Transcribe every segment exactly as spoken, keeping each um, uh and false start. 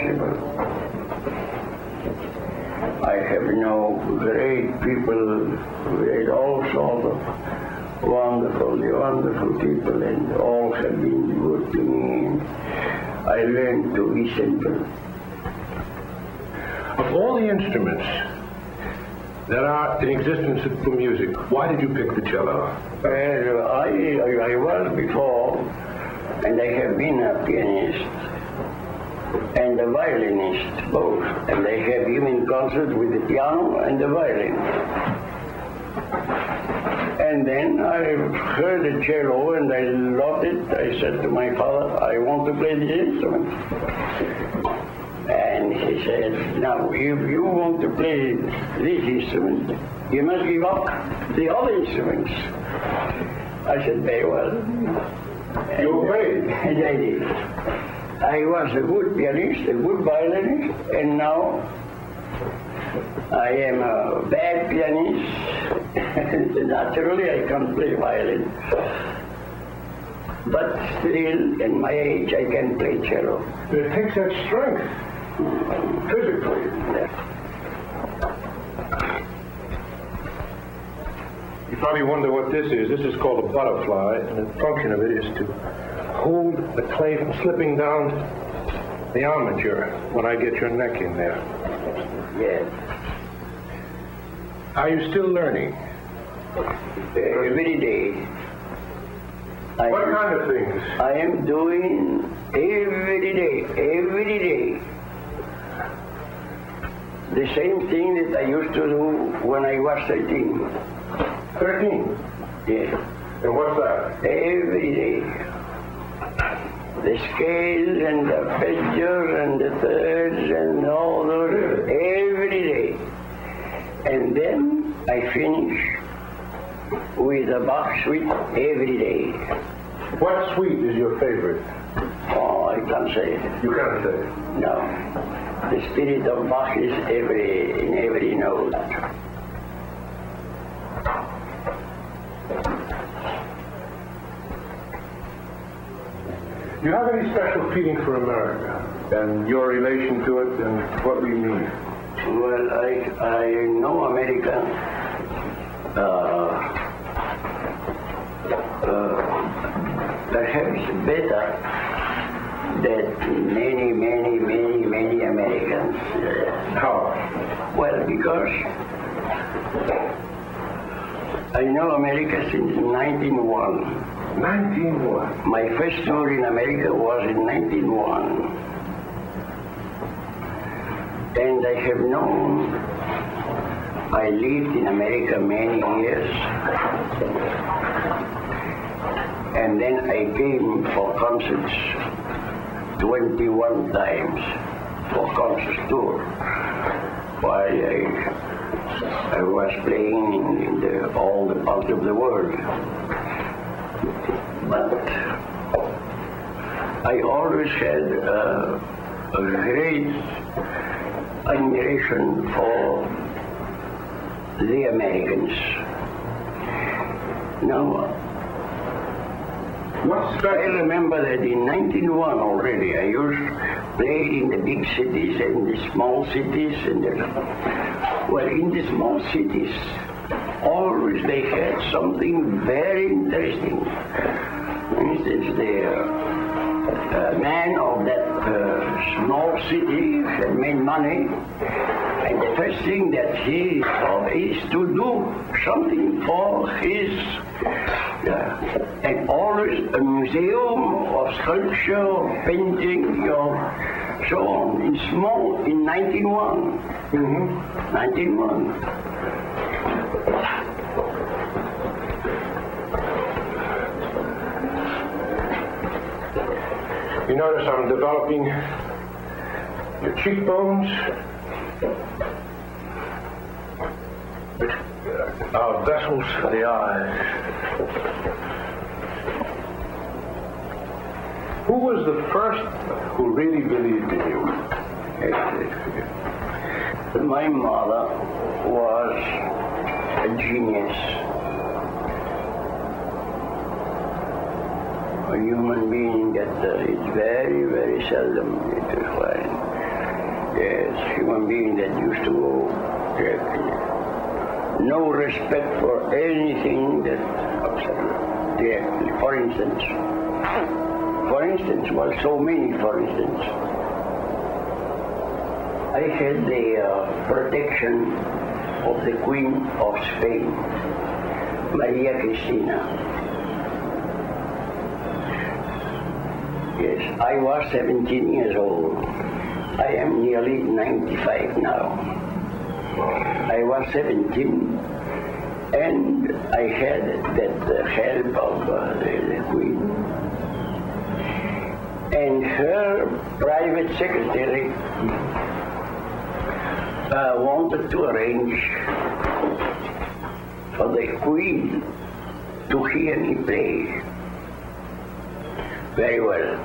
impossible. I have known great people, great all sorts of wonderful, wonderful people, and all have been good to me. I learned to be simple. Of all the instruments that are in existence for music, why did you pick the cello? Well, I, I, I was before, and I have been a pianist and a violinist, both. And I have given concerts with the piano and the violin. And then I heard the cello and I loved it. I said to my father, I want to play this instrument. And he said, now, if you want to play this instrument, you must give up the other instruments. I said, very well. You obeyed. And I did. I was a good pianist, a good violinist, and now I am a bad pianist. Naturally, I can't play violin. But still, at my age, I can play cello. It takes that strength, physically. You probably wonder what this is. This is called a butterfly, and the function of it is to hold the clay from slipping down the armature when I get your neck in there. Yes. Are you still learning? Every day. I What am, kind of things? I am doing every day, every day, the same thing that I used to do when I was thirteen. Thirteen? Yes. And what's that? Every day. The scales and the figures and the thirds and all those, every day. And then I finish with a Bach suite every day. What suite is your favorite? Oh, I can't say it. You can't say it. No. The spirit of Bach is every, in every note. Do you have any special feeling for America and your relation to it and what we mean? Well, I, I know America uh, uh, perhaps better than many, many, many, many Americans. How? Well, because I know America since nineteen oh one. nineteen what? My first tour in America was in nineteen oh one. And I have known, I lived in America many years. And then I came for concerts twenty-one times for concert tour. While I, I was playing in, in the, all the parts of the world. But I always had uh, a great admiration for the Americans. Now, What's I remember that in nineteen oh one already, I used to play in the big cities and the small cities. And the, well, in the small cities, always they had something very interesting. For instance, the uh, man of that uh, small city had made money, and the first thing that he thought is to do something for his, uh, and always a museum of sculpture, of painting, of so on, in small, in nineteen oh one. Mm-hmm. nineteen oh one. You notice I'm developing your cheekbones, which are vessels for the eyes. Who was the first who really believed in you? My mother was a genius. A human being that uh, is very, very seldom to find. Yes, human being that used to go directly. No respect for anything that observed directly. For instance, for instance, well, so many for instance. I had the uh, protection of the Queen of Spain, Maria Cristina. Yes, I was seventeen years old. I am nearly ninety-five now. I was seventeen, and I had that uh, help of uh, the, the Queen. And her private secretary uh, wanted to arrange for the Queen to hear me play. Very well.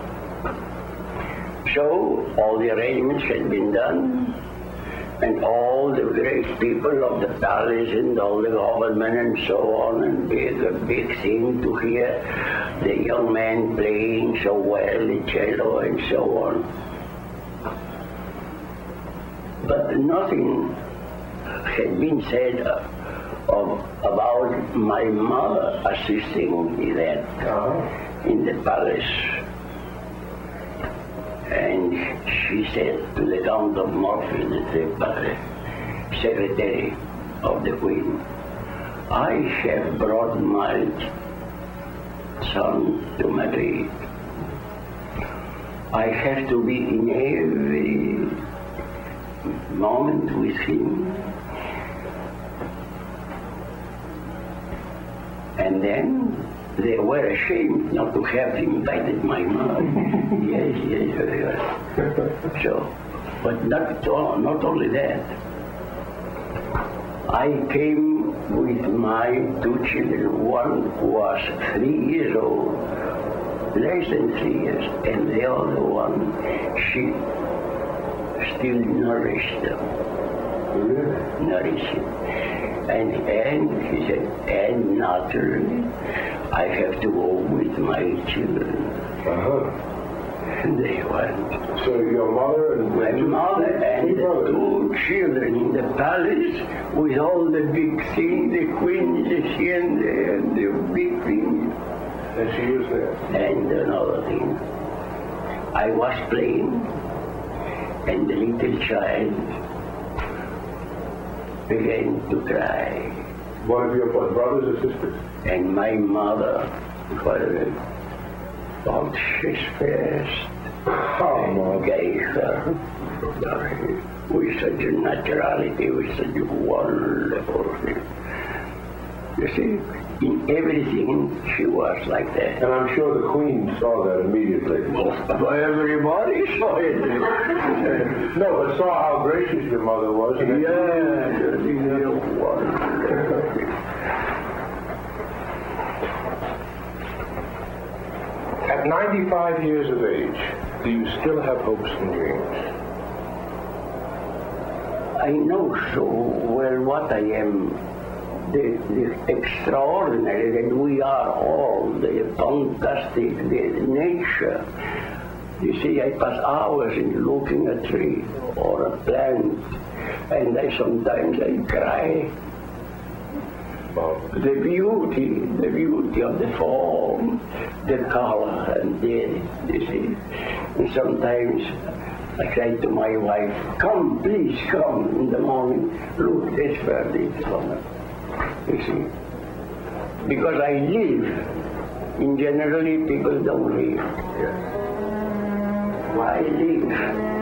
So all the arrangements had been done, and all the great people of the palace and all the government and so on, and big, a big thing to hear the young man playing so well the cello and so on. But nothing had been said of, about my mother assisting me then uh-huh. in the palace. And she said to the Count of Morphy, the secretary of the Queen, I have brought my son to Madrid. I have to be in every moment with him. And then they were ashamed not to have invited my mother. Yes, yes, very well. So, but not, not only that. I came with my two children. One was three years old, less than three years, and the other one, she still nourished them. Really? Nourished him. And, and he said, and naturally, I have to go with my children. Uh-huh. And they went. So your mother and my mother and the two children in the palace with all the big things, the Queen is here and the, and the big thing. And she was there. And another thing. I was playing, and the little child began to cry. One of your brothers or sisters? And my mother, well, she's fast, oh, gave her with such a naturality, with such a wonderful thing. You see, in everything she was like that. And I'm sure the Queen saw that immediately. Well, everybody saw it. No, but saw how gracious your mother was. And yeah, you know, wonderful. At ninety-five years of age, do you still have hopes and dreams? I know so well what I am, the, the extraordinary that we are all, the fantastic, the nature. You see, I pass hours in looking at a tree or a plant, and I sometimes I cry. Wow. The beauty, the beauty of the form, the color, and the, you see. And sometimes I say to my wife, come, please come in the morning, look, this bird is coming. You see. Because I live. In generally, people don't live. Yes. Why live?